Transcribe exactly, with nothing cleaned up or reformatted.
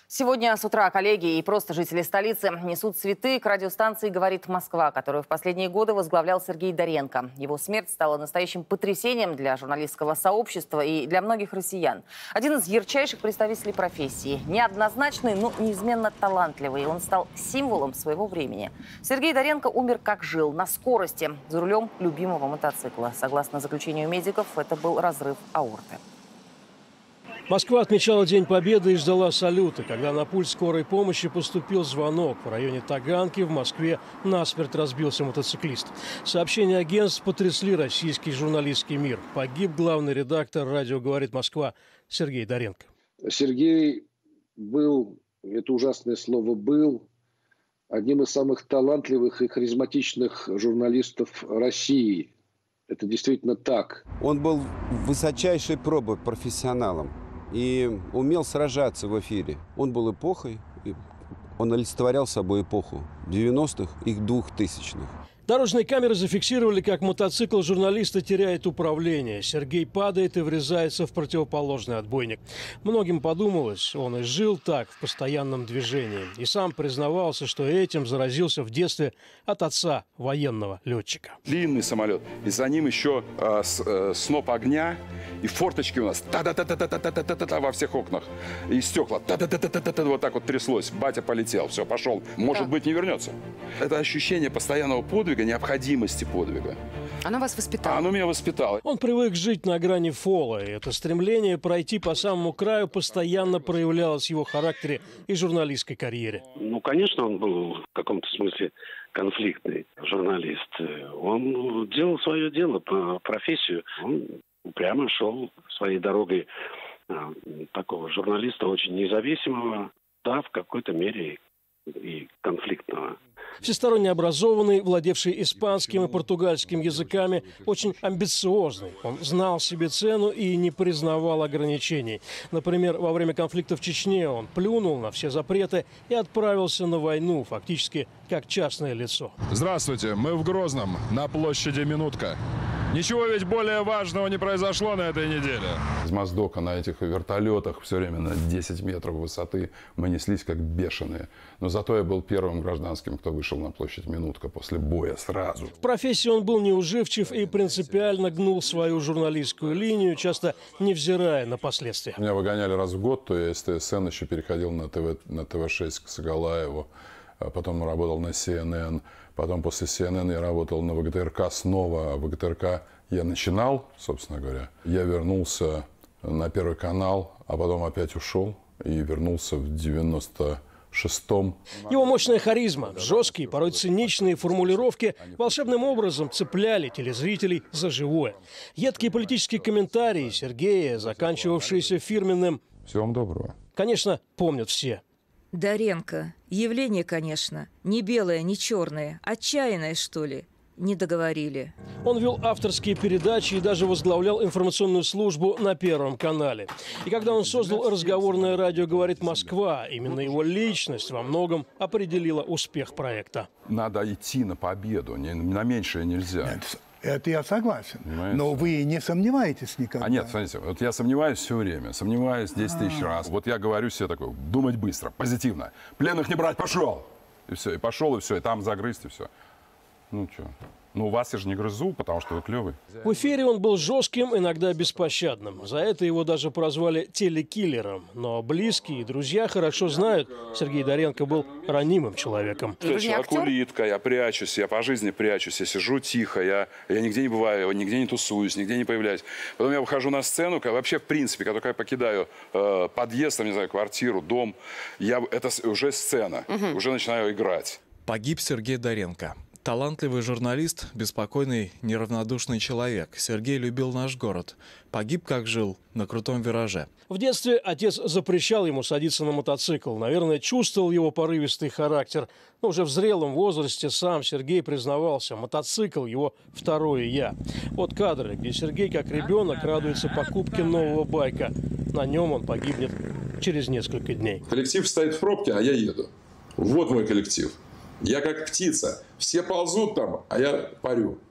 Сегодня с утра коллеги и просто жители столицы несут цветы к радиостанции «Говорит Москва», которую в последние годы возглавлял Сергей Доренко. Его смерть стала настоящим потрясением для журналистского сообщества и для многих россиян. Один из ярчайших представителей профессии. Неоднозначный, но неизменно талантливый. Он стал символом своего времени. Сергей Доренко умер как жил, на скорости, за рулем любимого мотоцикла. Согласно заключению медиков, это был разрыв аорты. Москва отмечала День Победы и ждала салюта, когда на пульт скорой помощи поступил звонок. В районе Таганки в Москве насмерть разбился мотоциклист. Сообщения агентств потрясли российский журналистский мир. Погиб главный редактор «Радио говорит Москва» Сергей Доренко. Сергей был, это ужасное слово «был», одним из самых талантливых и харизматичных журналистов России. Это действительно так. Он был высочайшей пробой профессионалом и умел сражаться в эфире. Он был эпохой, он олицетворял собой эпоху девяностых и двухтысячных. Дорожные камеры зафиксировали, как мотоцикл журналиста теряет управление. Сергей падает и врезается в противоположный отбойник. Многим подумалось, он и жил так, в постоянном движении. И сам признавался, что этим заразился в детстве от отца, военного летчика. Длинный самолет, и за ним еще э, с, э, сноп огня, и форточки у нас та-та-та-та-та-та-та-та-та во всех окнах, и стекла та-та-та-та-та-та, вот так вот тряслось. Батя полетел, все, пошел. Может быть, не вернется. Это ощущение постоянного подвига, необходимости подвига. Оно вас воспитало? Оно меня воспитало. Он привык жить на грани фола, и это стремление пройти по самому краю постоянно проявлялось в его характере и журналистской карьере. Ну, конечно, он был в каком-то смысле конфликтный журналист. Он делал свое дело, профессию. Он упрямо шел своей дорогой такого журналиста, очень независимого, да, в какой-то мере и конфликтного. Всесторонне образованный, владевший испанским и португальским языками, очень амбициозный. Он знал себе цену и не признавал ограничений. Например, во время конфликта в Чечне он плюнул на все запреты и отправился на войну, фактически как частное лицо. Здравствуйте, мы в Грозном, на площади Минутка. Ничего ведь более важного не произошло на этой неделе. Из Моздока на этих вертолетах все время на десять метров высоты мы неслись как бешеные. Но зато я был первым гражданским, кто вышел на площадь Минутка после боя сразу. В профессии он был неуживчив и принципиально гнул свою журналистскую линию, часто невзирая на последствия. Меня выгоняли раз в год, то я из ТСН еще переходил на ТВ, на ТВ шесть к Сагалаеву. Потом работал на Си Эн Эн. Потом после Си Эн Эн я работал на ВГТРК снова. А в ВГТРК я начинал, собственно говоря. Я вернулся на Первый канал, а потом опять ушел и вернулся в девяносто шестом. Его мощная харизма, жесткие, порой циничные формулировки волшебным образом цепляли телезрителей за живое. Едкие политические комментарии Сергея, заканчивавшиеся фирменным «Всего вам доброго», конечно, помнят все. Доренко. Явление, конечно. Не белое, не черное. Отчаянное, что ли. Не договорили. Он вел авторские передачи и даже возглавлял информационную службу на Первом канале. И когда он создал разговорное радио «Говорит Москва», именно его личность во многом определила успех проекта. Надо идти на победу, не, на меньшее нельзя. Нет, это я согласен. Понимаете? Но вы не сомневаетесь никогда? А нет, смотрите, вот я сомневаюсь все время, сомневаюсь десять тысяч раз. Вот я говорю себе такое, думать быстро, позитивно. Пленных не брать, пошел! И все, и пошел, и все, и там загрызть, и все. Ну что? Ну, у вас я же не грызу, потому что вы клевый. В эфире он был жестким, иногда беспощадным. За это его даже прозвали телекиллером. Но близкие и друзья хорошо знают, Сергей Доренко был ранимым человеком. Я человек улитка, я прячусь, я по жизни прячусь, я сижу тихо, я, я нигде не бываю, нигде не тусуюсь, нигде не появляюсь. Потом я выхожу на сцену, вообще, в принципе, когда я покидаю э, подъезд, там, не знаю, квартиру, дом, я, это уже сцена, угу. Уже начинаю играть. Погиб Сергей Доренко. Талантливый журналист, беспокойный, неравнодушный человек. Сергей любил наш город. Погиб, как жил, на крутом вираже. В детстве отец запрещал ему садиться на мотоцикл. Наверное, чувствовал его порывистый характер. Но уже в зрелом возрасте сам Сергей признавался. Мотоцикл – его второе «я». Вот кадры, где Сергей, как ребенок, радуется покупке нового байка. На нем он погибнет через несколько дней. Коллектив стоит в пробке, а я еду. Вот мой коллектив. Я как птица. Все ползут там, а я парю.